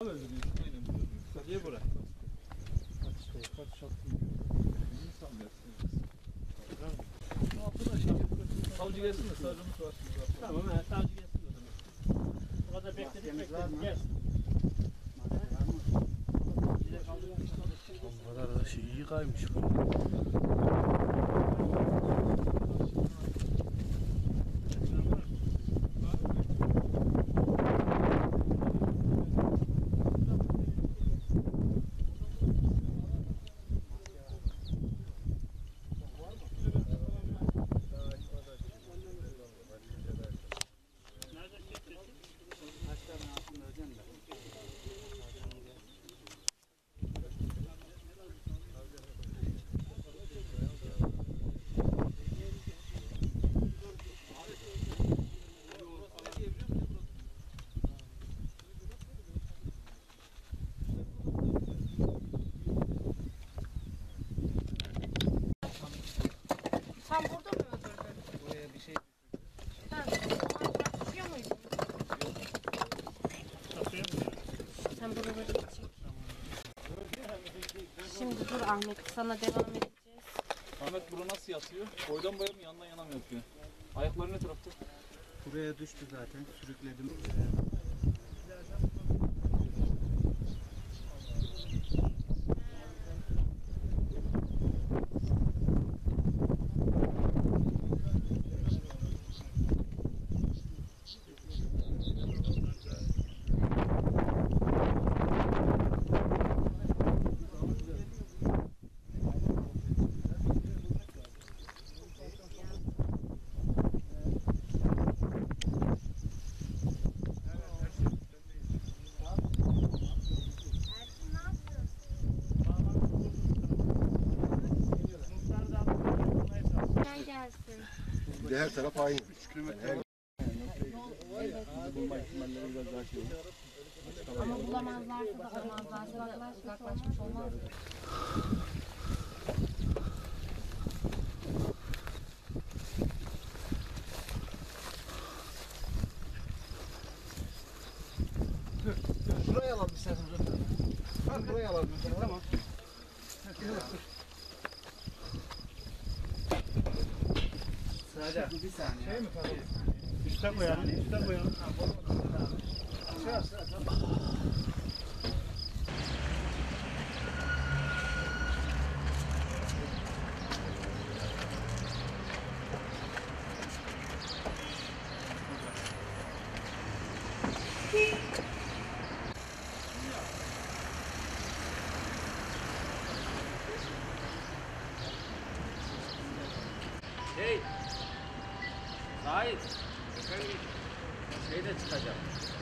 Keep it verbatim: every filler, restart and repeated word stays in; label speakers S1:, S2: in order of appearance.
S1: Niye bırak?
S2: Kaç işte kaç çattım.
S1: İnsan dersin. Savcı gelsin de savcımız var.
S3: Tamam he, savcı gelsin o zaman. O kadar bekledik bekledik gelsin.
S2: Bu kadar da şey iyi kaymış.
S4: Tam burada mı öldürdün?
S1: Buraya bir şey...
S4: Ha, o taşıyor muydun? Sen buraları çek. Şimdi dur Ahmet, sana devam edeceğiz.
S1: Ahmet bura nasıl yatıyor? Boydan boya mı yandan yana mı yatıyor? Ayakları ne tarafta?
S2: Buraya düştü zaten. Sürükledim.
S4: Gelsin.
S5: Her taraf aynı.
S4: Evet. Ama bulamazlarsa da aramazlarsa da uzaklaşmış olmaz.
S5: Buraya alalım isterseniz. Ben buraya alalım. Tamam.
S2: Sadece bir saniye.
S5: Şey mi tabii?
S2: Üste koyalım. Üste koyalım.
S5: Aşağı aşağı.
S3: Hey! Sahip! Şeyde çıkacak.